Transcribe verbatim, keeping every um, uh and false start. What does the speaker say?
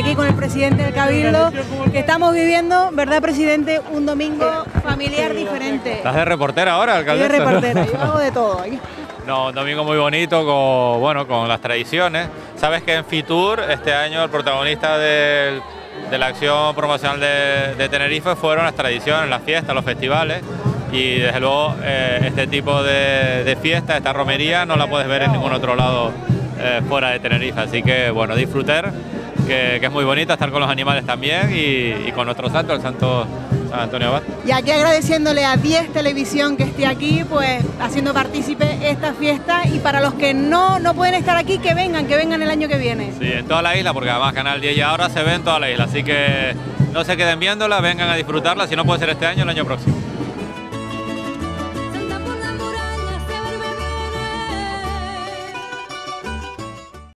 aquí con el presidente del Cabildo, que estamos viviendo, ¿verdad, presidente? Un domingo familiar diferente. ¿Estás de reportera ahora, alcaldesa? Soy de reportera, yo hago de todo aquí. No, un domingo muy bonito con, bueno, con las tradiciones. Sabes que en Fitur este año el protagonista del, de la acción promocional de, de Tenerife fueron las tradiciones, las fiestas, los festivales. Y desde luego eh, este tipo de, de fiesta, esta romería, no la puedes ver en ningún otro lado eh, fuera de Tenerife. Así que bueno, disfrutar, que, que es muy bonito estar con los animales también y, y con nuestro santo, el santo San Antonio Abad. Y aquí agradeciéndole a diez Televisión que esté aquí, pues haciendo partícipe esta fiesta, y para los que no, no pueden estar aquí, que vengan, que vengan el año que viene. Sí, en toda la isla, porque además Canal diez ya ahora se ve en toda la isla, así que no se queden viéndola, vengan a disfrutarla, si no puede ser este año, el año próximo.